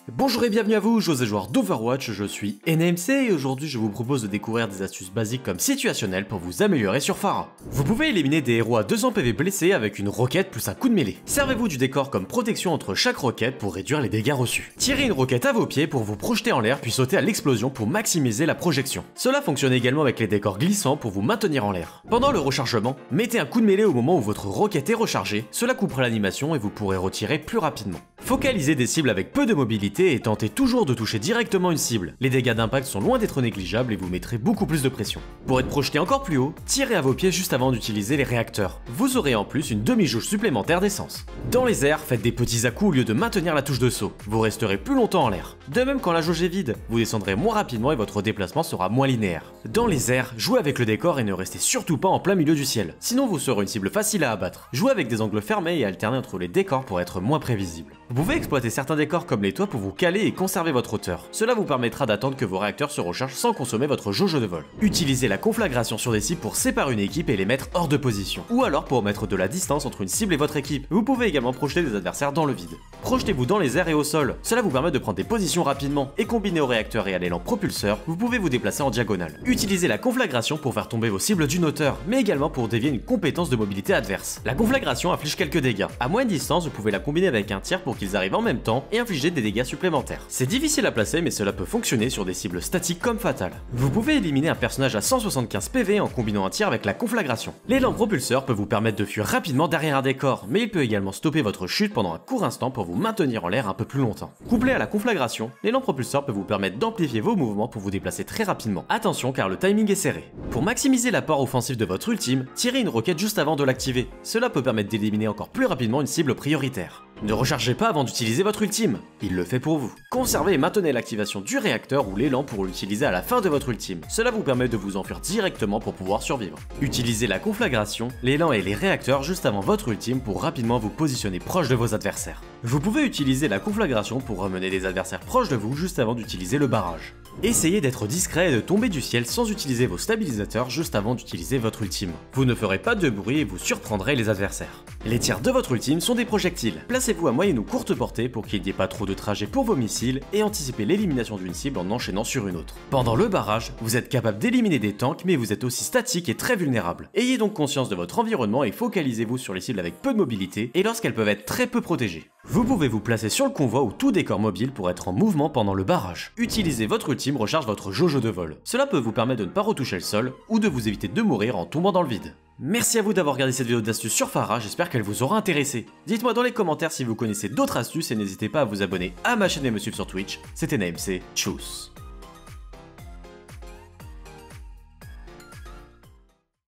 Bonjour et bienvenue à vous, José joueur d'Overwatch, je suis NMC et aujourd'hui je vous propose de découvrir des astuces basiques comme situationnelles pour vous améliorer sur Pharah. Vous pouvez éliminer des héros à 200 PV blessés avec une roquette plus un coup de mêlée. Servez-vous du décor comme protection entre chaque roquette pour réduire les dégâts reçus. Tirez une roquette à vos pieds pour vous projeter en l'air puis sauter à l'explosion pour maximiser la projection. Cela fonctionne également avec les décors glissants pour vous maintenir en l'air. Pendant le rechargement, mettez un coup de mêlée au moment où votre roquette est rechargée, cela coupera l'animation et vous pourrez retirer plus rapidement. Focalisez des cibles avec peu de mobilité et tentez toujours de toucher directement une cible. Les dégâts d'impact sont loin d'être négligeables et vous mettrez beaucoup plus de pression. Pour être projeté encore plus haut, tirez à vos pieds juste avant d'utiliser les réacteurs. Vous aurez en plus une demi-jauge supplémentaire d'essence. Dans les airs, faites des petits à-coups au lieu de maintenir la touche de saut. Vous resterez plus longtemps en l'air. De même quand la jauge est vide, vous descendrez moins rapidement et votre déplacement sera moins linéaire. Dans les airs, jouez avec le décor et ne restez surtout pas en plein milieu du ciel. Sinon vous serez une cible facile à abattre. Jouez avec des angles fermés et alternez entre les décors pour être moins prévisible. Vous pouvez exploiter certains décors comme les toits pour vous caler et conserver votre hauteur. Cela vous permettra d'attendre que vos réacteurs se rechargent sans consommer votre jauge de vol. Utilisez la conflagration sur des cibles pour séparer une équipe et les mettre hors de position. Ou alors pour mettre de la distance entre une cible et votre équipe. Vous pouvez également projeter des adversaires dans le vide. Projetez-vous dans les airs et au sol. Cela vous permet de prendre des positions rapidement. Et combiné au réacteur et à l'élan propulseur, vous pouvez vous déplacer en diagonale. Utilisez la conflagration pour faire tomber vos cibles d'une hauteur, mais également pour dévier une compétence de mobilité adverse. La conflagration inflige quelques dégâts. À moindre distance, vous pouvez la combiner avec un tir pour qu'ils arrivent en même temps et infliger des dégâts supplémentaires. C'est difficile à placer, mais cela peut fonctionner sur des cibles statiques comme Fatal. Vous pouvez éliminer un personnage à 175 PV en combinant un tir avec la conflagration. L'élan propulseur peut vous permettre de fuir rapidement derrière un décor, mais il peut également stopper votre chute pendant un court instant pour vous maintenir en l'air un peu plus longtemps. Couplé à la conflagration, l'élan propulseur peut vous permettre d'amplifier vos mouvements pour vous déplacer très rapidement. Attention car le timing est serré. Pour maximiser l'apport offensif de votre ultime, tirez une roquette juste avant de l'activer. Cela peut permettre d'éliminer encore plus rapidement une cible prioritaire. Ne rechargez pas avant d'utiliser votre ultime, il le fait pour vous. Conservez et maintenez l'activation du réacteur ou l'élan pour l'utiliser à la fin de votre ultime. Cela vous permet de vous enfuir directement pour pouvoir survivre. Utilisez la conflagration, l'élan et les réacteurs juste avant votre ultime pour rapidement vous positionner proche de vos adversaires. Vous pouvez utiliser la conflagration pour ramener des adversaires proches de vous juste avant d'utiliser le barrage. Essayez d'être discret et de tomber du ciel sans utiliser vos stabilisateurs juste avant d'utiliser votre ultime. Vous ne ferez pas de bruit et vous surprendrez les adversaires. Les tirs de votre ultime sont des projectiles. Placez-vous à moyenne ou courte portée pour qu'il n'y ait pas trop de trajet pour vos missiles et anticipez l'élimination d'une cible en enchaînant sur une autre. Pendant le barrage, vous êtes capable d'éliminer des tanks mais vous êtes aussi statique et très vulnérable. Ayez donc conscience de votre environnement et focalisez-vous sur les cibles avec peu de mobilité et lorsqu'elles peuvent être très peu protégées. Vous pouvez vous placer sur le convoi ou tout décor mobile pour être en mouvement pendant le barrage. Utilisez votre ultime recharge votre jauge de vol. Cela peut vous permettre de ne pas retoucher le sol ou de vous éviter de mourir en tombant dans le vide. Merci à vous d'avoir regardé cette vidéo d'astuces sur Pharah, j'espère qu'elle vous aura intéressé. Dites-moi dans les commentaires si vous connaissez d'autres astuces et n'hésitez pas à vous abonner à ma chaîne et me suivre sur Twitch. C'était NMC, tchuss.